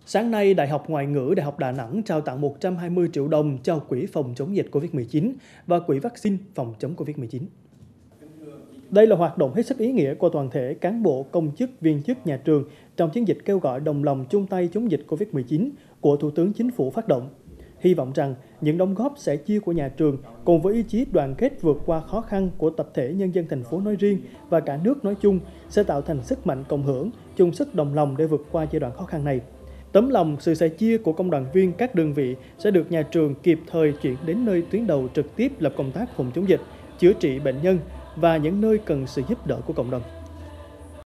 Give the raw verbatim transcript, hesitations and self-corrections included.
Sáng nay, Đại học Ngoại ngữ Đại học Đà Nẵng trao tặng một trăm hai mươi triệu đồng cho Quỹ phòng chống dịch Covid mười chín và Quỹ vaccine phòng chống Covid mười chín. Đây là hoạt động hết sức ý nghĩa của toàn thể cán bộ, công chức, viên chức nhà trường trong chiến dịch kêu gọi đồng lòng chung tay chống dịch Covid mười chín của Thủ tướng Chính phủ phát động. Hy vọng rằng những đóng góp sẻ chia của nhà trường cùng với ý chí đoàn kết vượt qua khó khăn của tập thể nhân dân thành phố nói riêng và cả nước nói chung sẽ tạo thành sức mạnh cộng hưởng, chung sức đồng lòng để vượt qua giai đoạn khó khăn này. Tấm lòng, sự sẻ chia của công đoàn viên các đơn vị sẽ được nhà trường kịp thời chuyển đến nơi tuyến đầu trực tiếp làm công tác phòng chống dịch, chữa trị bệnh nhân và những nơi cần sự giúp đỡ của cộng đồng.